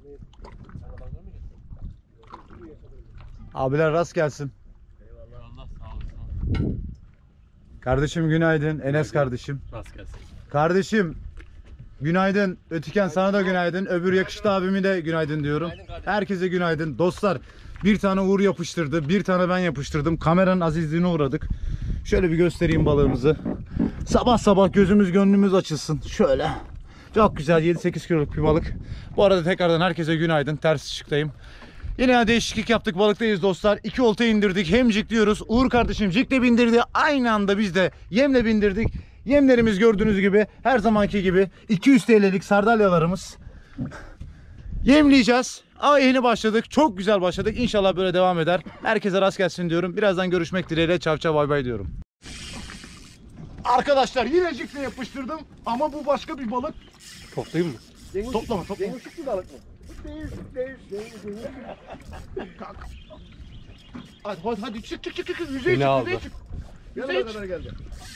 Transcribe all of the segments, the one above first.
Abiler rast gelsin. Eyvallah, Allah sağ olsun. Kardeşim günaydın. Enes kardeşim. Rast gelsin. Kardeşim günaydın. Ötüken sana da günaydın. Öbür yakışıklı abimi de günaydın diyorum. Herkese günaydın. Dostlar bir tane Uğur yapıştırdı. Bir tane ben yapıştırdım. Kameranın azizliğine uğradık. Şöyle bir göstereyim balığımızı. Sabah sabah gözümüz gönlümüz açılsın. Şöyle. Çok güzel 7-8 kiloluk bir balık. Bu arada tekrardan herkese günaydın. Ters ışıktayım. Yine değişiklik yaptık, balıktayız dostlar. 2 olta indirdik, hem jikliyoruz. Uğur kardeşim jikle bindirdi. Aynı anda biz de yemle bindirdik. Yemlerimiz gördüğünüz gibi her zamanki gibi 200 TL'lik sardalyalarımız. Yemleyeceğiz. Ama yeni başladık. Çok güzel başladık. İnşallah böyle devam eder. Herkese rast gelsin diyorum. Birazdan görüşmek dileğiyle. Çav çav bay bay diyorum. Arkadaşlar yine jikle yapıştırdım. Ama bu başka bir balık. Toplayayım mı? Toplama. Değişik bir balık mı? Değişik. Hadi çık. Yüzeye Beni aldı. çık. Yanına kadar geldi.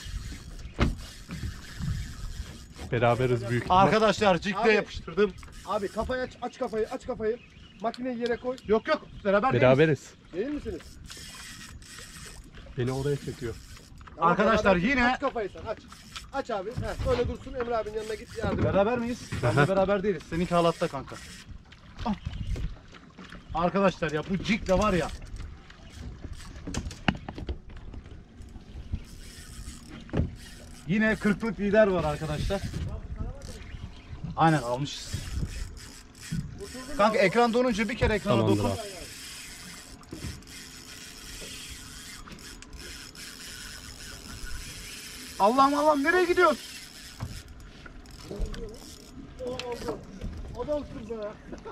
Beraberiz büyük ihtimal. Arkadaşlar jikle Abi. yapıştırdım. Abi kafayı aç kafayı. Makineyi yere koy. Yok beraber değiliz. Beraberiz. Değil misiniz? Beni oraya çekiyor. Arkadaşlar beraber- yine- Aç kafayı sen aç. Aç abi. Heh, öyle dursun Emre abinin yanına git yardım et. Beraber miyiz? Bence beraber değiliz. Seninki halatta kanka. Ah. Arkadaşlar ya bu jig de var ya. Yine 40'lık lider var arkadaşlar. Aynen almışız. Kanka ekran donunca bir kere ekrana Tamamdır dokun. abi. Allah'ım nereye gidiyorsun? O da olsun sana.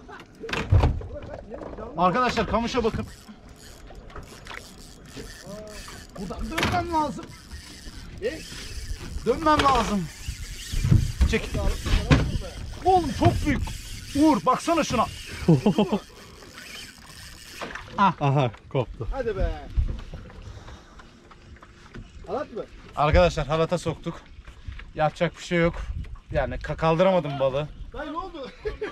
Arkadaşlar kamışa bakın. Buradan dönmem lazım. Dönmem lazım. Çek. Oğlum çok büyük. Uğur baksana şuna. Aha koptu. Hadi be. Halat mı? Arkadaşlar halata soktuk. Yapacak bir şey yok. Yani kaldıramadım balığı. Dayı ne oldu?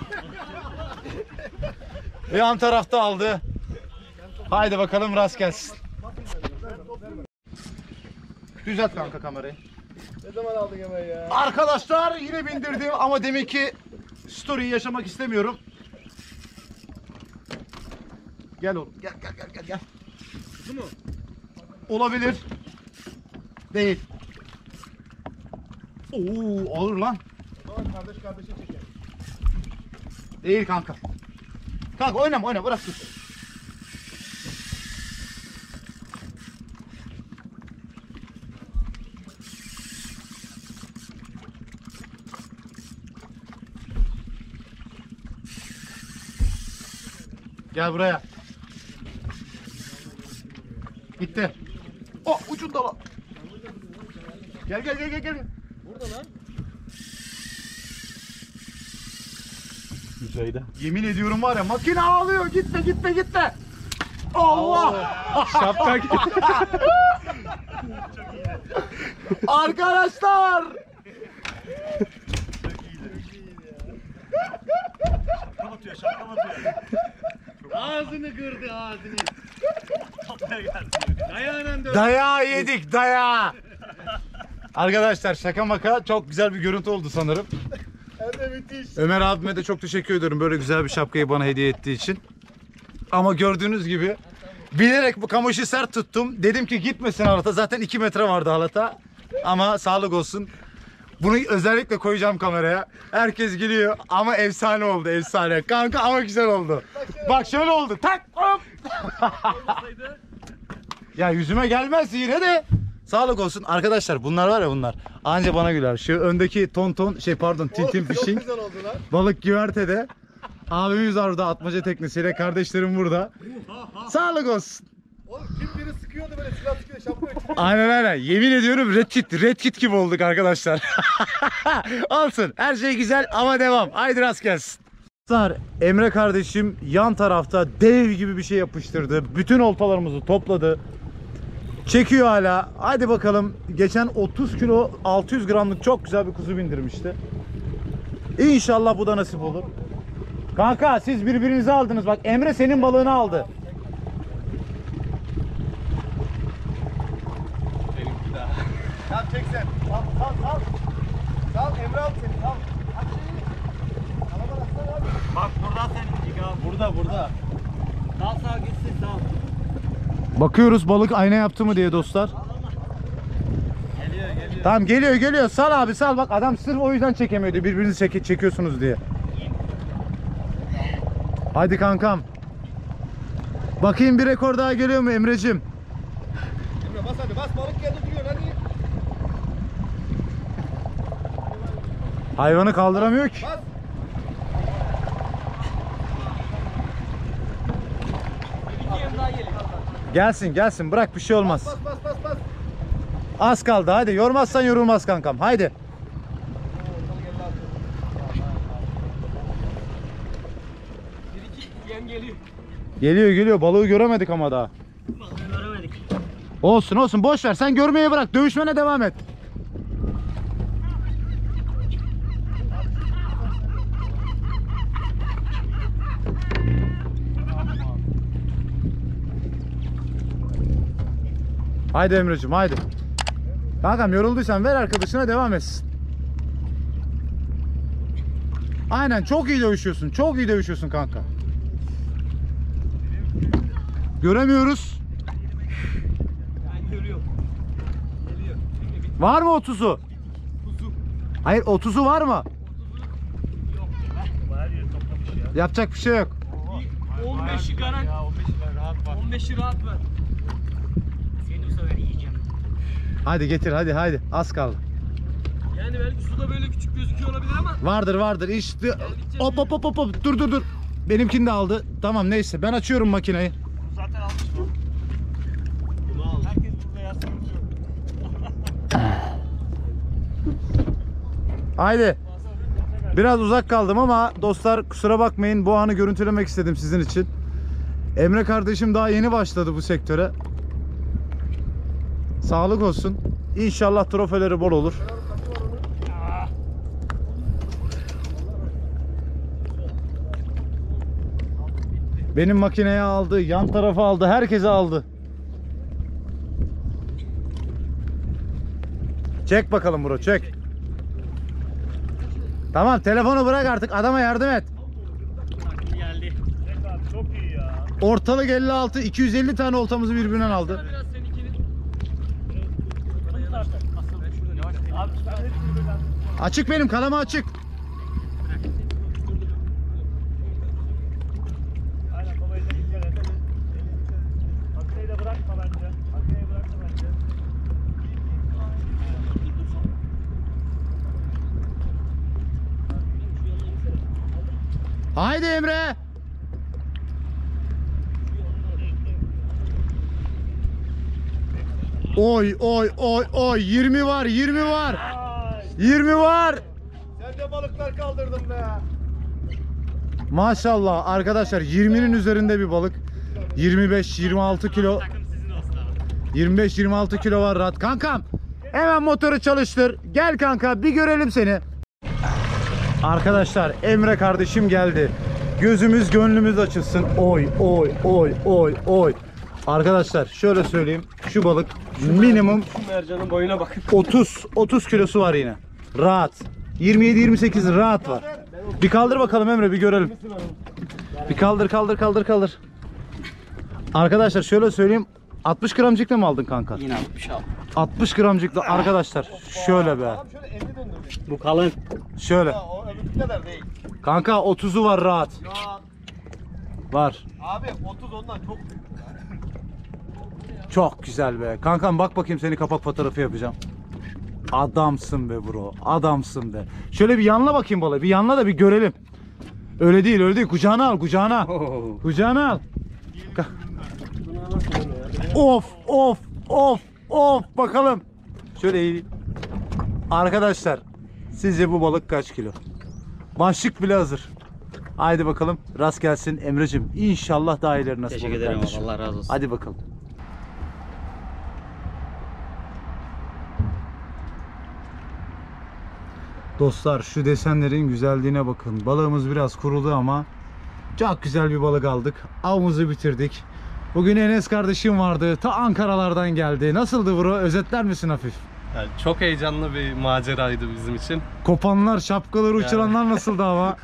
Yan tarafta aldı. Haydi bakalım rast gelsin. Düzelt kanka kamerayı. Ne zaman aldın yemeği ya? Arkadaşlar yine bindirdim ama demek ki story'yi yaşamak istemiyorum. Gel oğlum. Gel. Kuzu mu? Olabilir. Değil. Oo ağır lan. Tamam kardeşe çeker. Değil kanka. Kanka oynama bırak dur. Gel buraya. Gitti. Oh ucunda lan. Gel. Burada lan. Yüzeyde. Yemin ediyorum var ya makine ağlıyor. Gitme. Allah. Şapka Arkadaşlar. Ağzını kırdı ağzını. Dayağına dön. Dayağı yedik dayağı. Arkadaşlar şaka maka çok güzel bir görüntü oldu sanırım. Hem de müthiş. Ömer abime de çok teşekkür ediyorum böyle güzel bir şapkayı bana hediye ettiği için. Ama gördüğünüz gibi bilerek bu kamışı sert tuttum. Dedim ki gitmesin halata. Zaten 2 metre vardı halata. Ama sağlık olsun. Bunu özellikle koyacağım kameraya. Herkes gülüyor ama efsane oldu efsane. Kanka ama güzel oldu. Bak şöyle oldu. Tak hop. Ya yüzüme gelmez yine de. Sağlık olsun. Arkadaşlar bunlar var ya bunlar. Anca bana güler. Şu öndeki Tintin Çok Fishing. güzel oldu lan. Balık güvertede. Abimiz var burada atmaca teknesiyle. Kardeşlerim burada. Sağlık olsun. Oğlum kim biri sıkıyordu böyle silah sıkıyor şapkayı. Aynen. Yemin ediyorum Red Kit gibi olduk arkadaşlar. Olsun. Her şey güzel ama devam. Haydi rast gelsin. Emre kardeşim yan tarafta dev gibi bir şey yapıştırdı. Bütün oltalarımızı topladı. Çekiyor hala. Hadi bakalım. Geçen 30 kilo 600 gramlık çok güzel bir kuzu bindirmişti. İnşallah bu da nasip olur. Kanka siz birbirinizi aldınız. Bak Emre senin balığını aldı. Benimki daha. Tamam çek sen. Sal. Sal Emre al seni sal. Aç şeyi. Araba atsana abi. Bak buradan senin abi. Burada. Sağ gitsin sağ. Bakıyoruz balık ayna yaptı mı diye dostlar. Geliyor. Tamam geliyor. Sal abi sal. Bak adam sırf o yüzden çekemiyordu. Birbirinizi çekiyorsunuz diye. Hadi kankam. Bakayım bir rekor daha geliyor mu Emre'cim? Emre bas hadi bas balık geldi duruyor hadi. Hayvanı kaldıramıyor ki. Bas. Bir yem daha geliyor. Gelsin bırak bir şey olmaz. Bas. Az kaldı hadi yormazsan yorulmaz kankam haydi. Bir iki yem geliyor. Geliyor balığı göremedik ama daha. Balığı göremedik. Olsun boş ver sen görmeye bırak dövüşmene devam et. Haydi Emre'cim haydi. Kankam yorulduysan ver arkadaşına devam etsin. Aynen çok iyi dövüşüyorsun kanka. Göremiyoruz. Ben görüyorum. Geliyor. Var mı 30'u? Hayır 30'u var mı? Yok be. Her yeri toplamış ya. Yapacak bir şey yok. 15'i garanti. 15'i rahat ver. Seni bu sefer yiyeceğim. Hadi getir hadi az kaldı. Yani belki suda böyle küçük gözüküyor olabilir ama Vardır işte. Hop dur. Benimkini de aldı. Tamam neyse ben açıyorum makineyi. bu zaten almış mı? Bunu aldı. Herkes burada yazsın. Haydi. Biraz uzak kaldım ama dostlar kusura bakmayın bu anı görüntülemek istedim sizin için. Emre kardeşim daha yeni başladı bu sektöre. Sağlık olsun. İnşallah trofeleri bol olur. Benim makineye aldı, yan tarafa aldı, herkese aldı. Çek bakalım bro, çek. Tamam, telefonu bırak artık, adama yardım et. Geldi. Çok iyi ya. Ortalık 56, 250 tane oltamızı birbirinden aldı. Biraz seninkini. Abi ben hepsini böyle Açık benim, kalama açık. aynen babayı da gideceğiz. Makineyi de bırakma bence. Makineyi bırakma bence. Haydi Emre. Oy 20 var 20 var. 20 var. Sen de balıklar kaldırdın be. Maşallah arkadaşlar 20'nin üzerinde bir balık. 25-26 kilo. 25-26 kilo var rahat. Kankam hemen motoru çalıştır. Gel kanka bir görelim seni. Arkadaşlar Emre kardeşim geldi. Gözümüz gönlümüz açılsın. Oy. Arkadaşlar şöyle söyleyeyim. Şu balık minimum Şu mercanın boyuna bakın. 30 kilosu var yine. Rahat. 27-28 rahat var. Bir kaldır bakalım Emre bir görelim. Bir kaldır. Arkadaşlar şöyle söyleyeyim. 60 gramcıkla mı aldın kanka? Yine 60 al. 60 gramcıkla arkadaşlar. Şöyle be. Abi şöyle 50 döndür. Bu kalın. Şöyle. Ha, o öbürkü kadar değil. Kanka 30'u var rahat. Ya Var. abi 30 ondan çok büyük. Çok güzel be. Kankam bak bakayım seni kapak fotoğrafı yapacağım. Adamsın be bro. Adamsın be. Şöyle bir yanla bakayım balığı. Bir yanla da bir görelim. Öyle değil. Kucağına al. Kucağına al. Of. Bakalım. Şöyle eğileyim. Arkadaşlar sizce bu balık kaç kilo? Başlık bile hazır. Haydi bakalım. Rast gelsin Emre'cim. İnşallah daha ileri nasip olur. Teşekkür ederim kardeşim. Allah razı olsun. Hadi bakalım. Dostlar şu desenlerin güzelliğine bakın. Balığımız biraz kurudu ama Çok güzel bir balık aldık. Avımızı bitirdik. Bugün Enes kardeşim vardı. Ta Ankaralardan geldi. Nasıldı bro? Özetler misin hafif? Yani çok heyecanlı bir maceraydı bizim için. Kopanlar, şapkaları uçuranlar nasıldı ama?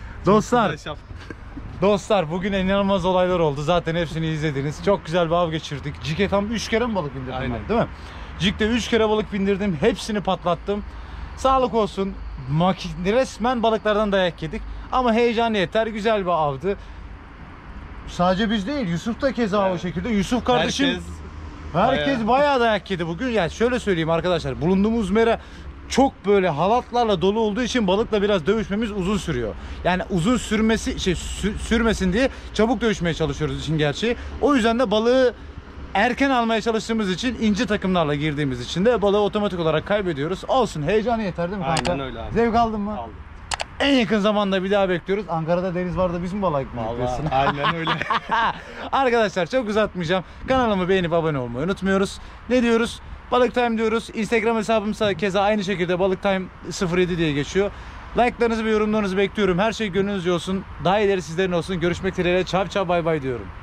Dostlar bugün inanılmaz olaylar oldu. Zaten hepsini izlediniz. Çok güzel bir av geçirdik. Cik'e tam 3 kere mi balık bindirdim Aynen. ben, değil mi? Cik'te 3 kere balık bindirdim. Hepsini patlattım. Sağlık olsun. Resmen balıklardan dayak yedik. Ama heyecan yeter. Güzel bir avdı. Sadece biz değil. Yusuf da keza o şekilde. Yusuf kardeşim. Herkes bayağı dayak yedi bugün. Yani şöyle söyleyeyim arkadaşlar. Bulunduğumuz mera çok böyle halatlarla dolu olduğu için balıkla biraz dövüşmemiz uzun sürüyor. Yani uzun sürmesin diye çabuk dövüşmeye çalışıyoruz işin gerçeği. O yüzden de balığı erken almaya çalıştığımız için ince takımlarla girdiğimiz için de balığı otomatik olarak kaybediyoruz. Olsun, heyecanı yeter değil mi kanka? Aynen öyle abi. Zevk aldın mı? Aldım. En yakın zamanda bir daha bekliyoruz. Ankara'da deniz var da biz mi balık mı yapıyorsun? Aynen öyle. Arkadaşlar çok uzatmayacağım. Kanalımı beğenip abone olmayı unutmuyoruz. Ne diyoruz? Balık Time diyoruz. Instagram hesabımız keza aynı şekilde Balık Time 07 diye geçiyor. Like'larınızı ve yorumlarınızı bekliyorum. Her şey gönlünüzce olsun. Daha ileri sizlerin olsun. Görüşmek dileğiyle. Çav çav bay bay diyorum.